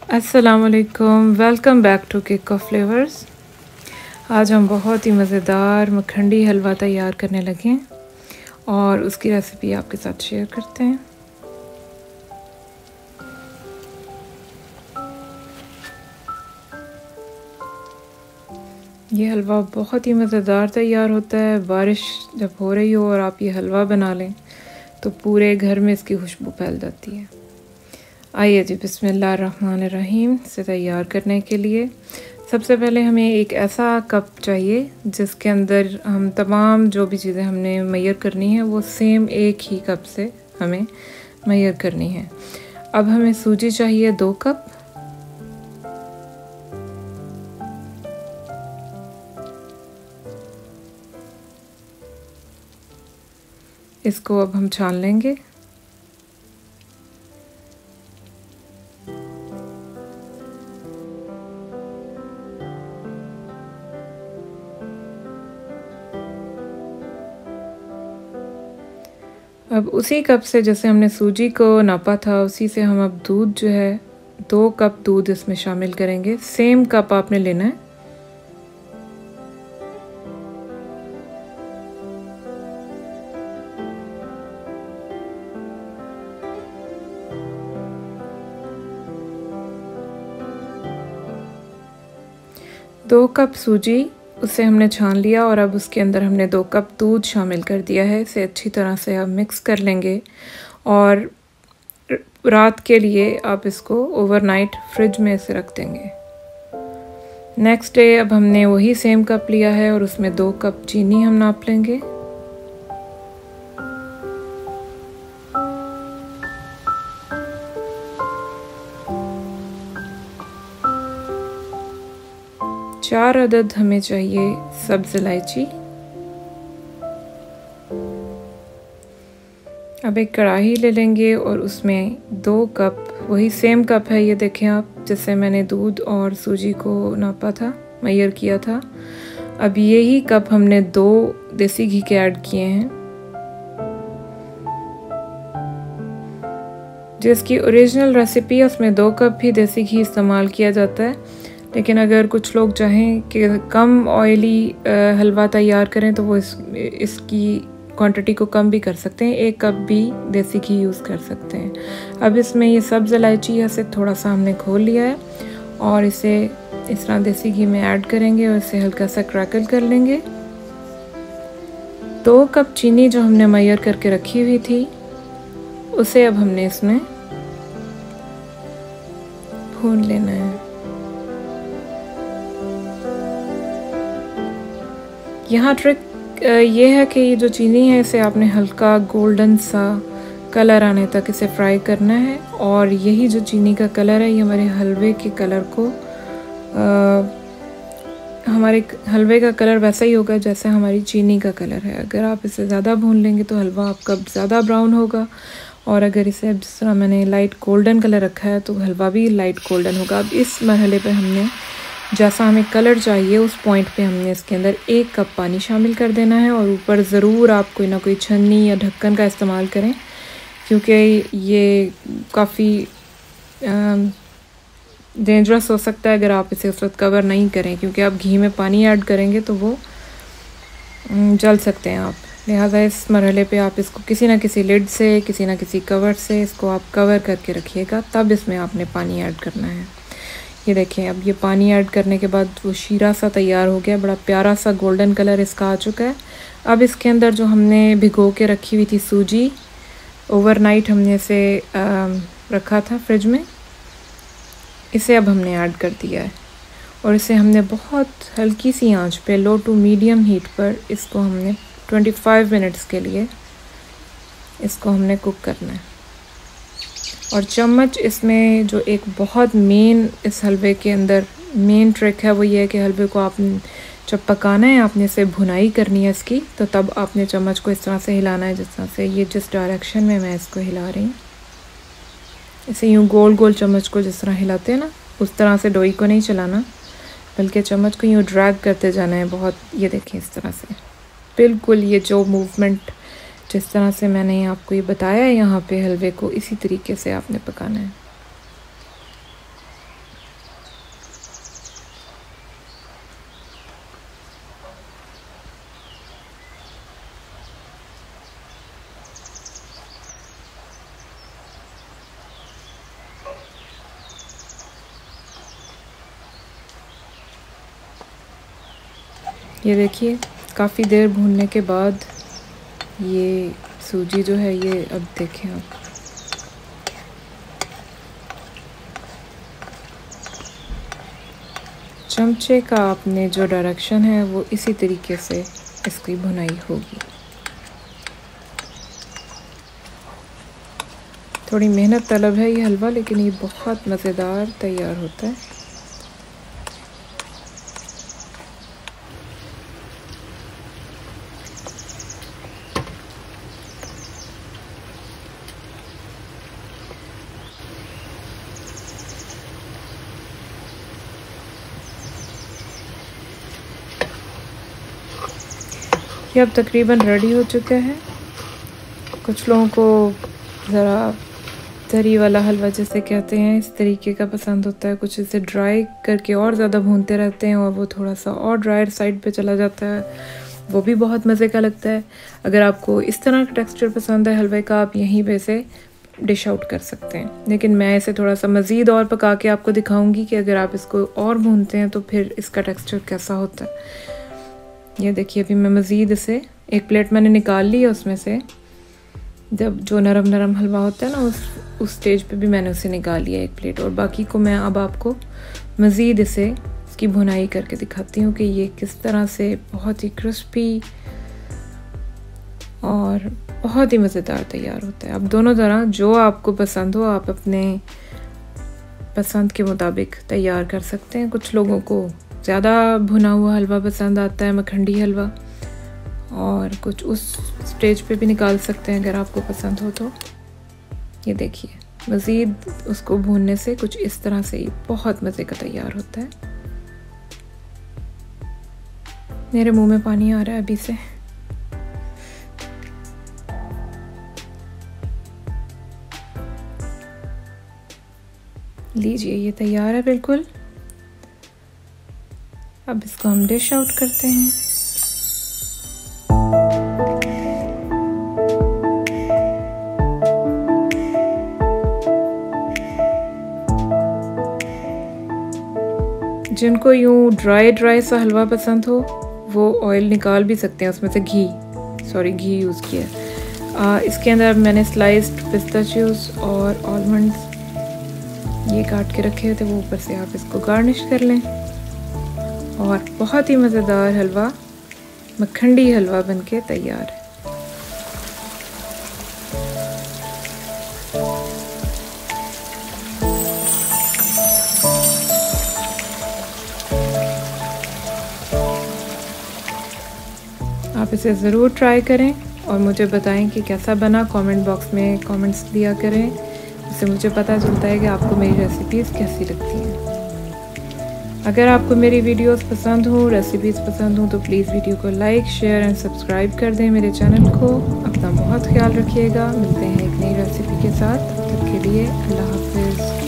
अस्सलामुअलैकुम, welcome back to cake of flavours. आज हम बहुत ही मज़ेदार मखंडी हलवा तैयार करने लगे हैं और उसकी रेसिपी आपके साथ शेयर करते हैं। ये हलवा बहुत ही मज़ेदार तैयार होता है। बारिश जब हो रही हो और आप ये हलवा बना लें तो पूरे घर में इसकी खुशबू फैल जाती है। आइए जी, बिस्मिल्लाहिर्रहमानिर्रहीम से तैयार करने के लिए सबसे पहले हमें एक ऐसा कप चाहिए जिसके अंदर हम तमाम जो भी चीज़ें हमने मैयर करनी है वो सेम एक ही कप से हमें मैयर करनी है। अब हमें सूजी चाहिए 2 कप। इसको अब हम छान लेंगे। अब उसी कप से जैसे हमने सूजी को नापा था उसी से हम अब दूध जो है 2 कप दूध इसमें शामिल करेंगे। सेम कप आपने लेना है। दो कप सूजी उसे हमने छान लिया और अब उसके अंदर हमने 2 कप दूध शामिल कर दिया है। इसे अच्छी तरह से अब मिक्स कर लेंगे और रात के लिए आप इसको ओवरनाइट फ्रिज में इसे रख देंगे। नेक्स्ट डे अब हमने वही सेम कप लिया है और उसमें 2 कप चीनी हम नाप लेंगे। चार अदद हमें चाहिए सब्ज़ इलायची। अब एक कढ़ाई ले लेंगे और उसमें 2 कप, वही सेम कप है ये देखें आप, जिससे मैंने दूध और सूजी को नापा था, मैयर किया था। अब यही कप हमने 2 देसी घी के ऐड किए हैं। जिसकी ओरिजिनल रेसिपी है उसमें 2 कप ही देसी घी इस्तेमाल किया जाता है, लेकिन अगर कुछ लोग चाहें कि कम ऑयली हलवा तैयार करें तो वो इसकी क्वांटिटी को कम भी कर सकते हैं। 1 कप भी देसी घी यूज़ कर सकते हैं। अब इसमें ये सब्ज़ इलायची से थोड़ा सा हमने खोल लिया है और इसे इस तरह देसी घी में ऐड करेंगे और इसे हल्का सा क्रैकल कर लेंगे। 2 कप चीनी जो हमने मैयर करके रखी हुई थी उसे अब हमने इसमें भून लेना है। यहाँ ट्रिक ये है कि ये जो चीनी है इसे आपने हल्का गोल्डन सा कलर आने तक इसे फ्राई करना है और यही जो चीनी का कलर है ये हमारे हलवे के कलर को हमारे हलवे का कलर वैसा ही होगा जैसे हमारी चीनी का कलर है। अगर आप इसे ज़्यादा भून लेंगे तो हलवा आपका ज़्यादा ब्राउन होगा और अगर इसे जिस तरह मैंने लाइट गोल्डन कलर रखा है तो हलवा भी लाइट गोल्डन होगा। अब इस मरहले पर हमने जैसा हमें कलर चाहिए उस पॉइंट पे हमने इसके अंदर 1 कप पानी शामिल कर देना है और ऊपर ज़रूर आप कोई ना कोई छन्नी या ढक्कन का इस्तेमाल करें क्योंकि ये काफ़ी डेंजरस हो सकता है अगर आप इसे उस वक्त कवर नहीं करें, क्योंकि आप घी में पानी ऐड करेंगे तो वो जल सकते हैं आप। लिहाजा इस मरहले पे आप इसको किसी ना किसी लिड से, किसी ना किसी कवर से इसको आप कवर करके रखिएगा, तब इसमें आपने पानी ऐड करना है। ये देखें, अब ये पानी ऐड करने के बाद वो शीरा सा तैयार हो गया, बड़ा प्यारा सा गोल्डन कलर इसका आ चुका है। अब इसके अंदर जो हमने भिगो के रखी हुई थी सूजी, ओवरनाइट हमने इसे रखा था फ्रिज में, इसे अब हमने ऐड कर दिया है और इसे हमने बहुत हल्की सी आंच पे, लो टू मीडियम हीट पर इसको हमने 25 मिनट्स के लिए इसको हमने कुक करना है। और चम्मच इसमें जो एक बहुत मेन इस हलवे के अंदर मेन ट्रिक है वो ये है कि हलवे को आपने जब पकाना है आपने इसे भुनाई करनी है इसकी, तो तब आपने चम्मच को इस तरह से हिलाना है जिस तरह से ये जिस डायरेक्शन में मैं इसको हिला रही हूँ, इसे यूँ गोल गोल चम्मच को जिस तरह हिलाते हैं ना उस तरह से डोई को नहीं चलाना, बल्कि चम्मच को यूँ ड्रैग करते जाना है बहुत। ये देखें इस तरह से बिल्कुल ये जो मूवमेंट जिस तरह से मैंने आपको ये बताया है यहाँ पे हलवे को इसी तरीके से आपने पकाना है। ये देखिए काफ़ी देर भूनने के बाद ये सूजी जो है ये अब देखें आप चमचे का आपने जो डायरेक्शन है वो इसी तरीके से इसकी भुनाई होगी। थोड़ी मेहनत तलब है ये हलवा, लेकिन ये बहुत मज़ेदार तैयार होता है। ये अब तकरीबन रेडी हो चुका है। कुछ लोगों को ज़रा तरी वाला हलवा जैसे कहते हैं इस तरीके का पसंद होता है, कुछ इसे ड्राई करके और ज़्यादा भूनते रहते हैं और वो थोड़ा सा और ड्रायर साइड पे चला जाता है, वो भी बहुत मज़े का लगता है। अगर आपको इस तरह का टेक्सचर पसंद है हलवे का, आप यहीं पे से डिश आउट कर सकते हैं, लेकिन मैं इसे थोड़ा सा मज़ीद और पका के आपको दिखाऊंगी कि अगर आप इसको और भूनते हैं तो फिर इसका टेक्सचर कैसा होता है। ये देखिए अभी मैं मज़ीद इसे एक प्लेट मैंने निकाल ली है, उसमें से जब जो नरम नरम हलवा होता है ना उस स्टेज पे भी मैंने उसे निकाल लिया एक प्लेट, और बाकी को मैं अब आपको मज़ीद इसकी भुनाई करके दिखाती हूँ कि ये किस तरह से बहुत ही क्रिस्पी और बहुत ही मज़ेदार तैयार होता है। अब दोनों तरह जो आपको पसंद हो आप अपने पसंद के मुताबिक तैयार कर सकते हैं। कुछ लोगों को ज़्यादा भुना हुआ हलवा पसंद आता है, मखंडी हलवा, और कुछ उस स्टेज पे भी निकाल सकते हैं अगर आपको पसंद हो तो। ये देखिए मज़ीद उसको भूनने से कुछ इस तरह से ही बहुत मज़े का तैयार होता है। मेरे मुंह में पानी आ रहा है अभी से। लीजिए ये तैयार है बिल्कुल। अब इसको हम डिश आउट करते हैं। जिनको यूँ ड्राई सा हलवा पसंद हो वो ऑयल निकाल भी सकते हैं, उसमें से घी यूज़ किया। इसके अंदर मैंने स्लाइस्ड पिस्ताचियोज और आलमंड्स ये काट के रखे थे, वो ऊपर से आप इसको गार्निश कर लें और बहुत ही मज़ेदार हलवा, मखंडी हलवा बनके तैयार है। आप इसे ज़रूर ट्राई करें और मुझे बताएं कि कैसा बना। कमेंट बॉक्स में कमेंट्स दिया करें, उससे मुझे पता चलता है कि आपको मेरी रेसिपीज़ कैसी लगती हैं। अगर आपको मेरी वीडियोस पसंद हो, रेसिपीज़ पसंद हो, तो प्लीज़ वीडियो को लाइक, शेयर एंड सब्सक्राइब कर दें मेरे चैनल को। अपना बहुत ख्याल रखिएगा। मिलते हैं एक नई रेसिपी के साथ, तब तक के लिए अल्लाह हाफ़िज़।